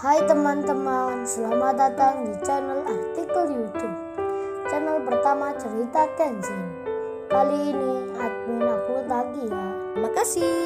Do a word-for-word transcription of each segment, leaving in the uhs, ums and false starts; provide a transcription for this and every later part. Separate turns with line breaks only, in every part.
Hai teman-teman, selamat datang di channel artikel YouTube. Channel pertama cerita Kenshin. Kali ini admin upload lagi ya.
Terima kasih.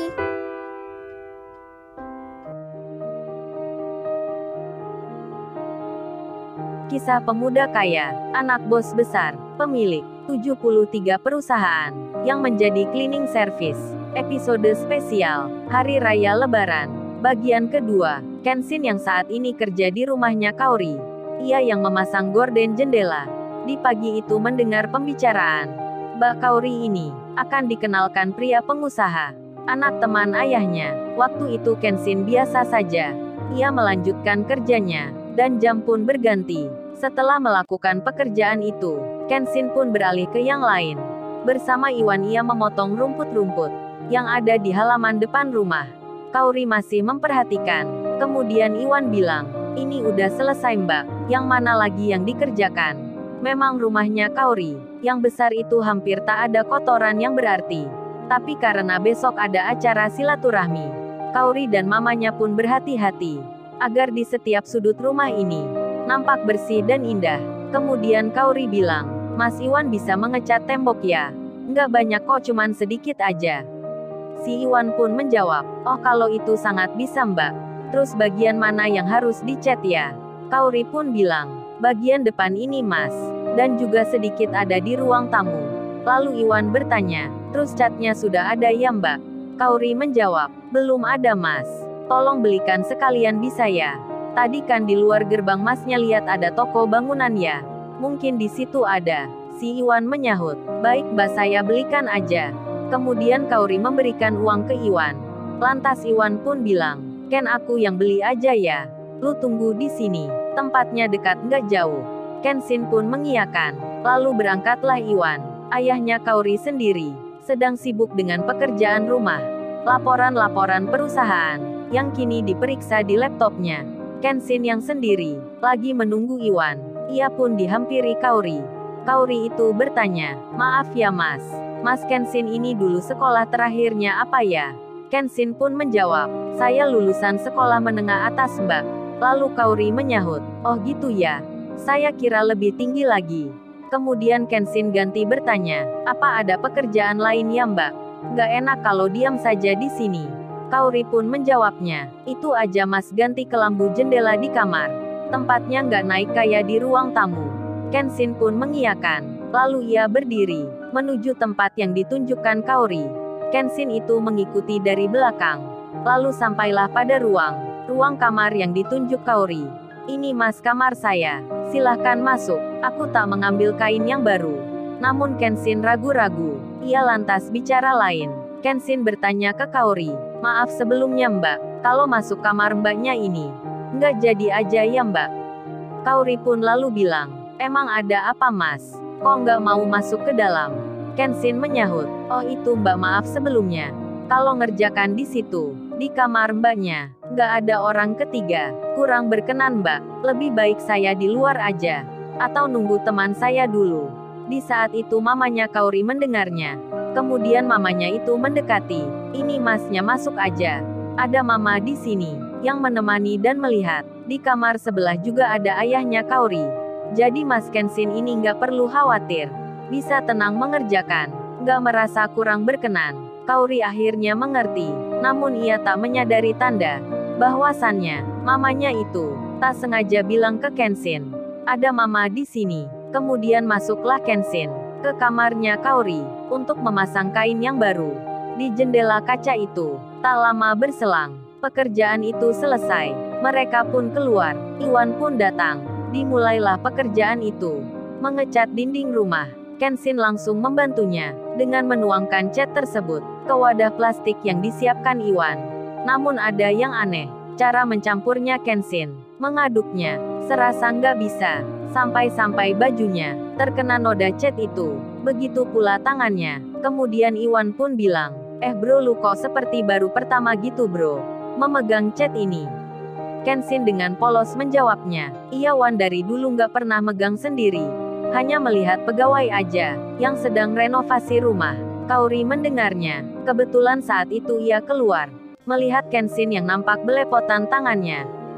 Kisah pemuda kaya, anak bos besar, pemilik tujuh puluh tiga perusahaan, yang menjadi cleaning service. Episode spesial, Hari Raya Lebaran. Bagian kedua, Kenshin yang saat ini kerja di rumahnya Kaori. Ia yang memasang gorden jendela. Di pagi itu mendengar pembicaraan. Mbak Kaori ini, akan dikenalkan pria pengusaha. Anak teman ayahnya. Waktu itu Kenshin biasa saja. Ia melanjutkan kerjanya, dan jam pun berganti. Setelah melakukan pekerjaan itu, Kenshin pun beralih ke yang lain. Bersama Iwan ia memotong rumput-rumput yang ada di halaman depan rumah. Kaori masih memperhatikan. Kemudian Iwan bilang, ini udah selesai mbak, yang mana lagi yang dikerjakan? Memang rumahnya Kaori, yang besar itu hampir tak ada kotoran yang berarti. Tapi karena besok ada acara silaturahmi, Kaori dan mamanya pun berhati-hati, agar di setiap sudut rumah ini, nampak bersih dan indah. Kemudian Kaori bilang, Mas Iwan bisa mengecat tembok ya? Nggak banyak kok, cuman sedikit aja. Si Iwan pun menjawab, oh kalau itu sangat bisa mbak. Terus bagian mana yang harus dicat ya? Kaori pun bilang, bagian depan ini mas. Dan juga sedikit ada di ruang tamu. Lalu Iwan bertanya, terus catnya sudah ada ya mbak? Kaori menjawab, belum ada mas. Tolong belikan sekalian bisa ya? Tadi kan di luar gerbang masnya lihat ada toko bangunan ya? Mungkin di situ ada. Si Iwan menyahut, baik mbak saya belikan aja. Kemudian Kaori memberikan uang ke Iwan. Lantas Iwan pun bilang, Ken aku yang beli aja ya. Lu tunggu di sini. Tempatnya dekat nggak jauh. Kenshin pun mengiyakan. Lalu berangkatlah Iwan. Ayahnya Kaori sendiri sedang sibuk dengan pekerjaan rumah. Laporan-laporan perusahaan yang kini diperiksa di laptopnya. Kenshin yang sendiri lagi menunggu Iwan. Ia pun dihampiri Kaori. Kaori itu bertanya, maaf ya mas. Mas Kenshin ini dulu sekolah terakhirnya apa ya? Kenshin pun menjawab, saya lulusan sekolah menengah atas mbak. Lalu Kaori menyahut, oh gitu ya? Saya kira lebih tinggi lagi. Kemudian Kenshin ganti bertanya, apa ada pekerjaan lain ya mbak? Nggak enak kalau diam saja di sini. Kaori pun menjawabnya, itu aja mas ganti kelambu jendela di kamar. Tempatnya nggak naik kayak di ruang tamu. Kenshin pun mengiyakan. Lalu ia berdiri, menuju tempat yang ditunjukkan Kaori. Kenshin itu mengikuti dari belakang. Lalu sampailah pada ruang, ruang kamar yang ditunjuk Kaori. Ini mas kamar saya, silahkan masuk, aku tak mengambil kain yang baru. Namun Kenshin ragu-ragu, ia lantas bicara lain. Kenshin bertanya ke Kaori, maaf sebelumnya mbak, kalau masuk kamar mbaknya ini, nggak jadi aja ya mbak? Kaori pun lalu bilang, emang ada apa mas? Kok nggak mau masuk ke dalam? Kenshin menyahut, oh itu mbak maaf sebelumnya. Kalau ngerjakan di situ, di kamar mbaknya, nggak ada orang ketiga. Kurang berkenan mbak, lebih baik saya di luar aja. Atau nunggu teman saya dulu. Di saat itu mamanya Kaori mendengarnya. Kemudian mamanya itu mendekati. Ini masnya masuk aja. Ada mama di sini, yang menemani dan melihat. Di kamar sebelah juga ada ayahnya Kaori. Jadi Mas Kenshin ini nggak perlu khawatir. Bisa tenang mengerjakan. Nggak merasa kurang berkenan. Kaori akhirnya mengerti. Namun ia tak menyadari tanda bahwasannya, mamanya itu tak sengaja bilang ke Kenshin, ada mama di sini. Kemudian masuklah Kenshin ke kamarnya Kaori untuk memasang kain yang baru. Di jendela kaca itu, tak lama berselang, pekerjaan itu selesai. Mereka pun keluar. Iwan pun datang. Dimulailah pekerjaan itu. Mengecat dinding rumah. Kenshin langsung membantunya, dengan menuangkan cat tersebut, ke wadah plastik yang disiapkan Iwan. Namun ada yang aneh. Cara mencampurnya Kenshin. Mengaduknya. Serasa nggak bisa. Sampai-sampai bajunya terkena noda cat itu. Begitu pula tangannya. Kemudian Iwan pun bilang, eh bro lu kok seperti baru pertama gitu bro, memegang cat ini. Kenshin dengan polos menjawabnya, iya Wan dari dulu nggak pernah megang sendiri. Hanya melihat pegawai aja, yang sedang renovasi rumah. Kaori mendengarnya. Kebetulan saat itu ia keluar. Melihat Kenshin yang nampak belepotan tangannya.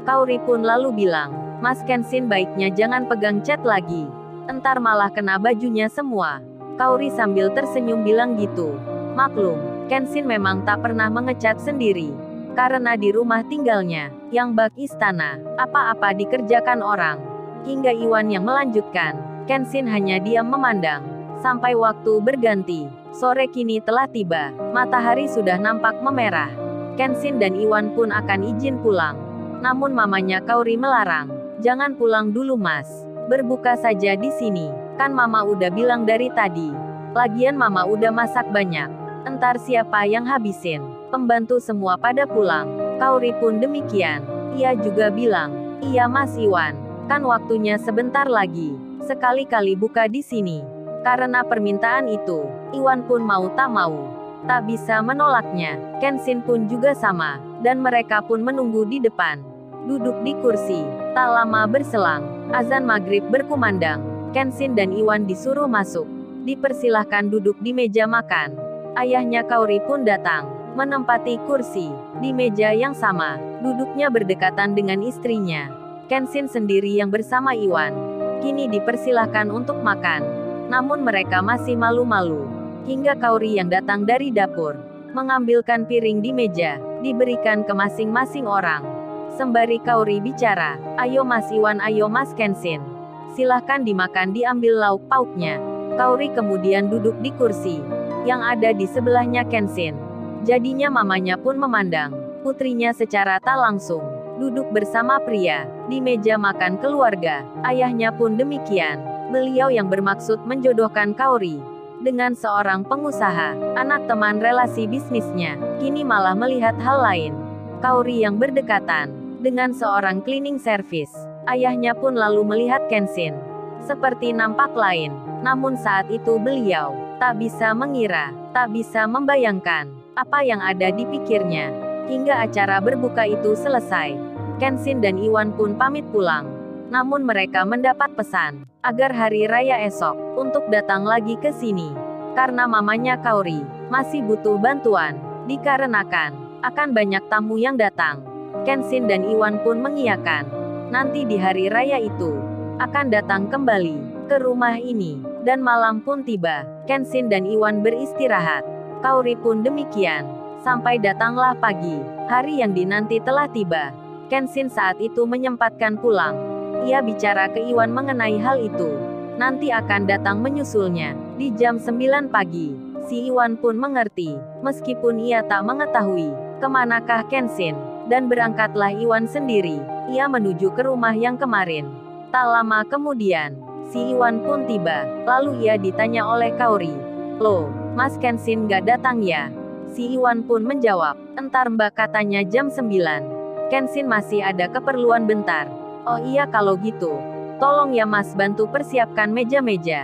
Kaori pun lalu bilang, Mas Kenshin baiknya jangan pegang cat lagi. Entar malah kena bajunya semua. Kaori sambil tersenyum bilang gitu. Maklum, Kenshin memang tak pernah mengecat sendiri. Karena di rumah tinggalnya, yang bak istana, apa-apa dikerjakan orang. Hingga Iwan yang melanjutkan, Kenshin hanya diam memandang. Sampai waktu berganti, sore kini telah tiba, matahari sudah nampak memerah. Kenshin dan Iwan pun akan izin pulang. Namun mamanya Kaori melarang. Jangan pulang dulu mas. Berbuka saja di sini. Kan mama udah bilang dari tadi. Lagian mama udah masak banyak. Entar siapa yang habisin? Pembantu semua pada pulang. Kaori pun demikian. Ia juga bilang, iya mas Iwan. Kan waktunya sebentar lagi. Sekali-kali buka di sini. Karena permintaan itu, Iwan pun mau tak mau. Tak bisa menolaknya. Kenshin pun juga sama. Dan mereka pun menunggu di depan. Duduk di kursi. Tak lama berselang, azan maghrib berkumandang. Kenshin dan Iwan disuruh masuk. Dipersilahkan duduk di meja makan. Ayahnya Kaori pun datang. Menempati kursi. Di meja yang sama. Duduknya berdekatan dengan istrinya. Kenshin sendiri yang bersama Iwan. Kini dipersilahkan untuk makan. Namun mereka masih malu-malu. Hingga Kaori yang datang dari dapur. Mengambilkan piring di meja. Diberikan ke masing-masing orang. Sembari Kaori bicara, ayo mas Iwan ayo mas Kenshin. Silahkan dimakan diambil lauk pauknya. Kaori kemudian duduk di kursi. Yang ada di sebelahnya Kenshin. Jadinya mamanya pun memandang. Putrinya secara tak langsung. Duduk bersama pria. Di meja makan keluarga. Ayahnya pun demikian. Beliau yang bermaksud menjodohkan Kaori. Dengan seorang pengusaha. Anak teman relasi bisnisnya. Kini malah melihat hal lain. Kaori yang berdekatan. Dengan seorang cleaning service. Ayahnya pun lalu melihat Kenshin. Seperti nampak lain. Namun saat itu beliau tak bisa mengira, tak bisa membayangkan apa yang ada di pikirnya. Hingga acara berbuka itu selesai. Kenshin dan Iwan pun pamit pulang. Namun mereka mendapat pesan agar hari raya esok untuk datang lagi ke sini. Karena mamanya Kaori masih butuh bantuan. Dikarenakan akan banyak tamu yang datang. Kenshin dan Iwan pun mengiyakan. Nanti di hari raya itu akan datang kembali ke rumah ini. Dan malam pun tiba. Kenshin dan Iwan beristirahat. Kaori pun demikian. Sampai datanglah pagi. Hari yang dinanti telah tiba. Kenshin saat itu menyempatkan pulang. Ia bicara ke Iwan mengenai hal itu. Nanti akan datang menyusulnya. Di jam sembilan pagi. Si Iwan pun mengerti. Meskipun ia tak mengetahui kemanakah Kenshin. Dan berangkatlah Iwan sendiri. Ia menuju ke rumah yang kemarin. Tak lama kemudian. Si Iwan pun tiba. Lalu ia ditanya oleh Kaori. Loh, Mas Kenshin gak datang ya? Si Iwan pun menjawab. Entar mbak katanya jam sembilan. Kenshin masih ada keperluan bentar. Oh iya kalau gitu. Tolong ya mas bantu persiapkan meja-meja.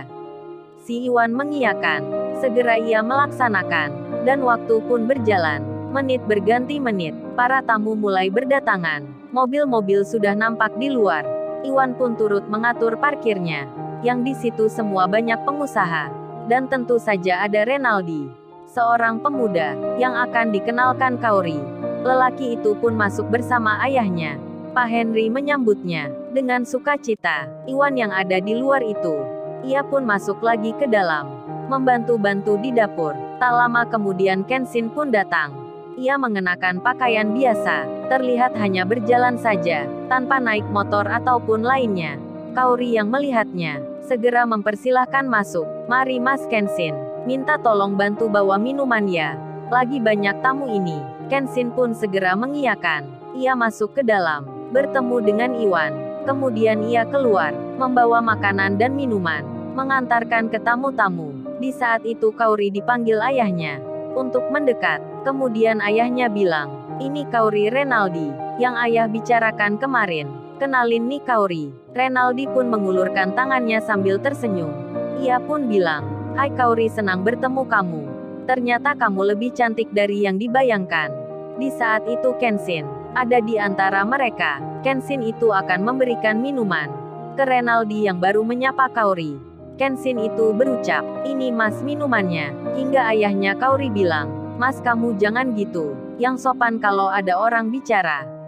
Si Iwan mengiyakan. Segera ia melaksanakan. Dan waktu pun berjalan. Menit berganti menit. Para tamu mulai berdatangan. Mobil-mobil sudah nampak di luar. Iwan pun turut mengatur parkirnya. Yang di situ semua banyak pengusaha. Dan tentu saja ada Renaldi. Seorang pemuda, yang akan dikenalkan Kaori. Lelaki itu pun masuk bersama ayahnya. Pak Henry menyambutnya. Dengan sukacita. Iwan yang ada di luar itu. Ia pun masuk lagi ke dalam. Membantu-bantu di dapur. Tak lama kemudian Kenshin pun datang. Ia mengenakan pakaian biasa. Terlihat hanya berjalan saja. Tanpa naik motor ataupun lainnya. Kaori yang melihatnya. Segera mempersilahkan masuk. Mari mas Kenshin. Minta tolong bantu bawa minuman ya. Lagi banyak tamu ini. Kenshin pun segera mengiyakan. Ia masuk ke dalam. Bertemu dengan Iwan. Kemudian ia keluar. Membawa makanan dan minuman. Mengantarkan ke tamu-tamu. Di saat itu Kaori dipanggil ayahnya. Untuk mendekat. Kemudian ayahnya bilang. Ini Kaori Renaldi. Yang ayah bicarakan kemarin. Kenalin nih Kaori. Renaldi pun mengulurkan tangannya sambil tersenyum. Ia pun bilang. Hai Kaori senang bertemu kamu. Ternyata kamu lebih cantik dari yang dibayangkan. Di saat itu Kenshin. Ada di antara mereka. Kenshin itu akan memberikan minuman. Ke Renaldi yang baru menyapa Kaori. Kenshin itu berucap. Ini mas minumannya. Hingga ayahnya Kaori bilang. Mas kamu jangan gitu. Yang sopan kalau ada orang bicara.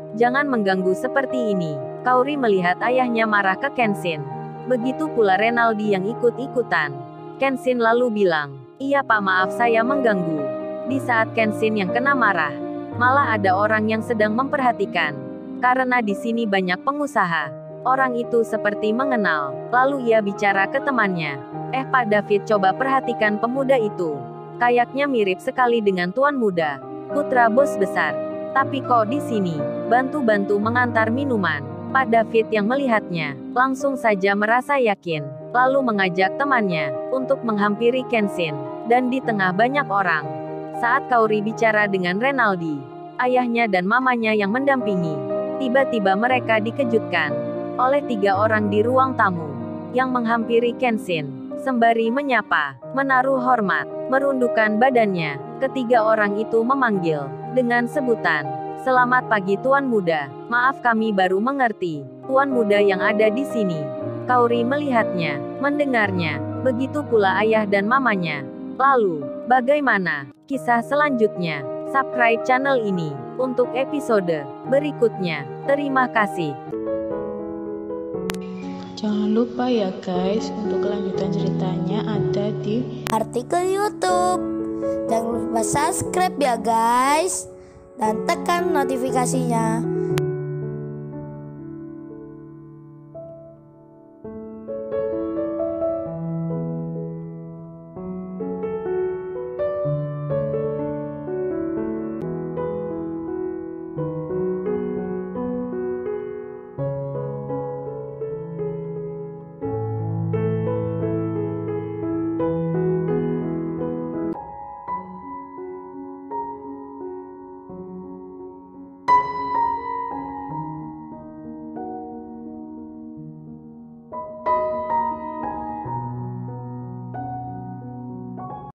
Jangan mengganggu seperti ini. Kaori melihat ayahnya marah ke Kenshin. Begitu pula Renaldi yang ikut-ikutan. Kenshin lalu bilang, "Iya Pak, maaf saya mengganggu." Di saat Kenshin yang kena marah, malah ada orang yang sedang memperhatikan. Karena di sini banyak pengusaha. Orang itu seperti mengenal. Lalu ia bicara ke temannya. "Eh Pak David, coba perhatikan pemuda itu. Kayaknya mirip sekali dengan tuan muda, putra bos besar. Tapi kok di sini, bantu-bantu mengantar minuman." Pak David yang melihatnya, langsung saja merasa yakin. Lalu mengajak temannya, untuk menghampiri Kenshin. Dan di tengah banyak orang. Saat Kaori bicara dengan Renaldi, ayahnya dan mamanya yang mendampingi. Tiba-tiba mereka dikejutkan oleh tiga orang di ruang tamu yang menghampiri Kenshin, sembari menyapa, menaruh hormat, merundukkan badannya. Ketiga orang itu memanggil dengan sebutan, "Selamat pagi Tuan Muda. Maaf kami baru mengerti, Tuan Muda yang ada di sini." Kaori melihatnya, mendengarnya, begitu pula ayah dan mamanya. Lalu, bagaimana kisah selanjutnya? Subscribe channel ini untuk episode berikutnya. Terima kasih.
Jangan lupa ya guys, untuk kelanjutan ceritanya ada di
artikel YouTube. Jangan lupa subscribe ya guys, dan tekan notifikasinya